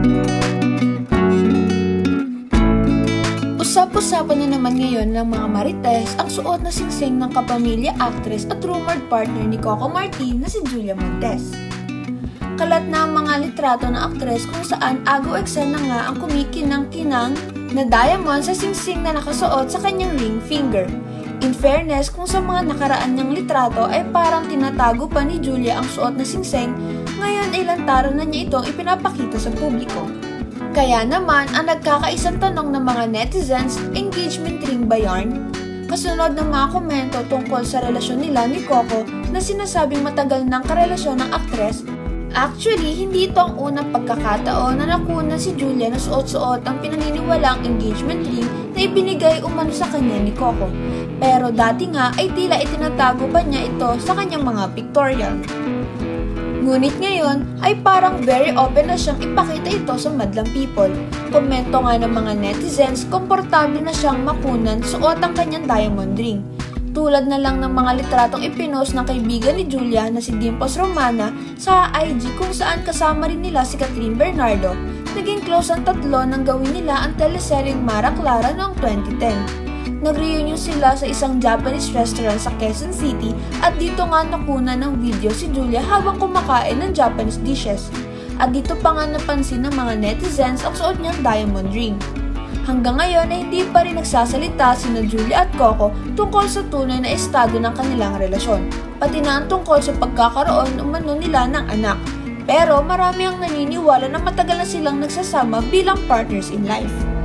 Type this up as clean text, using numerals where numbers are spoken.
Usap-usapan na naman ngayon ng mga marites ang suot na singsing ng kapamilya actress at rumored partner ni Coco Martin na si Julia Montes. Kalat na ang mga litrato ng aktres kung saan ago-eksena nga ang kumikinang-kinang na diamond sa singsing na nakasuot sa kanyang ring finger. In fairness, kung sa mga nakaraan niyang litrato ay parang tinatago pa ni Julia ang suot na singsing, ngayon ay lantaran na niya itong ipinapakita sa publiko. Kaya naman, ang nagkakaisang tanong ng mga netizens, engagement ring ba yarn? Kasunod ng mga komento tungkol sa relasyon nila ni Coco na sinasabing matagal ng karelasyon ng aktres. Actually, hindi ito ang unang pagkakataon na nakunan si Julia na suot-suot ang pinaniniwalang engagement ring na ibinigay umano sa kanya ni Coco. Pero dati nga ay tila itinatago pa niya ito sa kanyang mga pictorial. Ngunit ngayon ay parang very open na siyang ipakita ito sa madlang people. Komento nga ng mga netizens, komportable na siyang makunan suot ang kanyang diamond ring. Tulad na lang ng mga litratong ipinost ng kaibigan ni Julia na si Dimples Romana sa IG kung saan kasama rin nila si Catherine Bernardo. Naging close ang tatlo nang gawin nila ang teleseryeng Mara Clara noong 2010. Nag-reunion sila sa isang Japanese restaurant sa Quezon City at dito nga nakunan ng video si Julia habang kumakain ng Japanese dishes. At dito pa nga napansin ng mga netizens ang suot niyang diamond ring. Hanggang ngayon ay hindi pa rin nagsasalita sina Julia at Coco tungkol sa tunay na estado ng kanilang relasyon, pati na ang tungkol sa pagkakaroon umano nila ng anak. Pero marami ang naniniwala na matagal na silang nagsasama bilang partners in life.